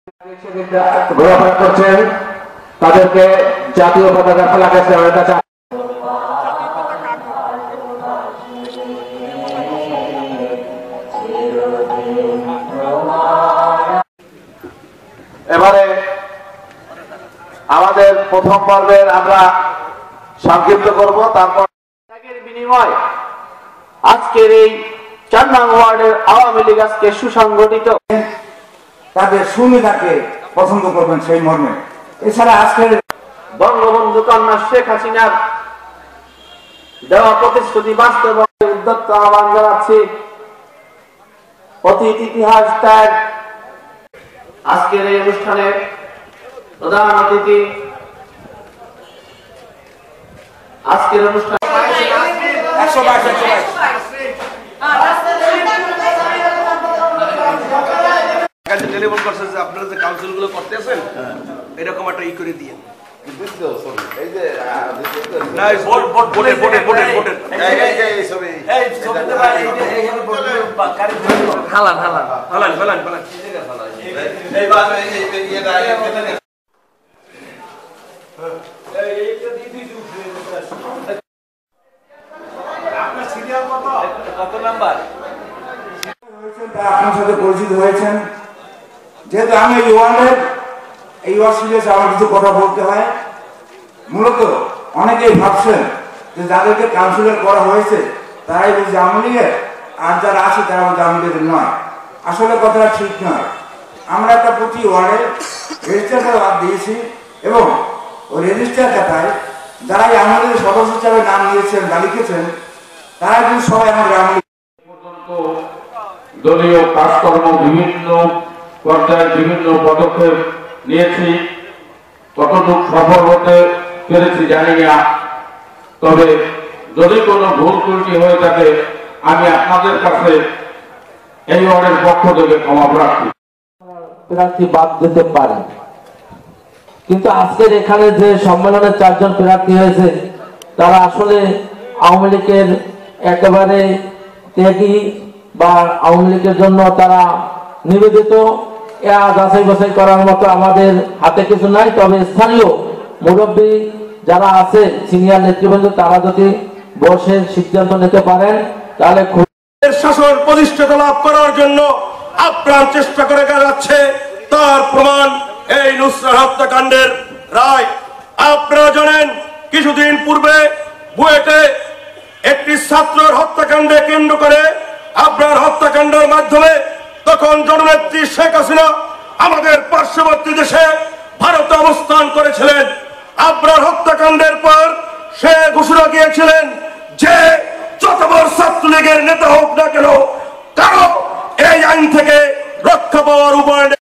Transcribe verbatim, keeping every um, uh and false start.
ঘোরাফেরা করছেন তাদেরকে জাতীয় পতাকা ফেলাকে কাছে এবারে আমাদের প্রথম পর্বের আমরা সংক্ষিপ্ত করব, তারপর বিনিময় আজকের এই চার নং ওয়ার্ডের আওয়ামী লীগ আজকে সুসংগঠিত তাদের সুবিধাকে পছন্দ করবেন সেই মর্মে। এছাড়া আজকের বঙ্গবন্ধু কন্যা শেখ হাসিনার দেওয়া প্রতিশ্রুতি বাস্তবায়নের উদ্যত আহ্বান জানাচ্ছি। অতীত ইতিহাস ত্যাগ। আজকের এই অনুষ্ঠানের প্রধান অতিথি আজকের অনুষ্ঠান একশো বাইশ একশো বাইশ টেলিফোন করছে যে আপনারা যে কাউন্সিল গুলো করতেছেন এরকম একটা ই করে দিয়ে হালান হালান হালান হালান হালান আপনার সিরিয়াল কত কত নাম্বার আপনার সাথে পরিচিত হয়েছেন। যেহেতু আমি এই ওয়ার্ডের এই ওয়ার্ডে আমার কিছু কথা বলতে হয়। মূলত অনেকেই ভাবছেন যে যাদেরকে কাউন্সিলর করা হয়েছে তারাই বুঝি আওয়ামী লীগের, আর যারা আছে তারা বুঝি আওয়ামী লীগের নয়। আসলে কথাটা ঠিক নয়। আমরা একটা প্রতি ওয়ার্ডে রেজিস্টার খাতা বাদ দিয়েছি এবং ওই রেজিস্টার খাতায় যারা এই আওয়ামী লীগের সদস্য হিসাবে নাম নিয়েছেন বা লিখেছেন তারা কিন্তু সবাই আমাদের আওয়ামী লীগ। দলীয় কাজকর্ম বিভিন্ন পর্যায়ে বিভিন্ন পদক্ষেপ নিয়েছি, কতটুকু সফল হতে পেরেছি জানি না। তবে যদি কোনো ভুল ত্রুটি হয়ে থাকে আমি আপনাদের কাছে এই ওয়ার্ডের পক্ষ থেকে ক্ষমা প্রার্থী। প্রার্থী বাদ দিতে পারে, কিন্তু আজকের এখানে যে সম্মেলনে চারজন প্রার্থী হয়েছে তারা আসলে আওয়ামী লীগের একেবারে ত্যাগী বা আওয়ামী লীগের জন্য তারা নিবেদিত। যাচাই বাছাই করার মতো আমাদের হাতে কিছু নাই। তবে স্থানীয় মুরব্বী যারা আছে সিনিয়র নেতৃবৃন্দ তারা যদি বসে সিদ্ধান্ত নিতে পারেন তাহলে শাসন প্রতিষ্ঠাতা লাভ করার জন্য আপ্রাণ চেষ্টা করে যাচ্ছে। তার প্রমাণ এই নুসরাত হত্যাকাণ্ডের রায়। আপনারা জানেন কিছুদিন পূর্বে বুয়েটে একটি ছাত্রের হত্যাকাণ্ডে কেন্দ্র করে আবরার হত্যাকাণ্ডের মাধ্যমে তখন জননেত্রী শেখ হাসিনা আমাদের পার্শ্ববর্তী দেশে ভারতে অবস্থান করেছিলেন। আবরার হত্যাকাণ্ডের পর সে ঘোষণা দিয়েছিলেন যে যত বড় ছাত্রলীগের নেতা হোক না কেন কারো এই আইন থেকে রক্ষা পাওয়ার উপায়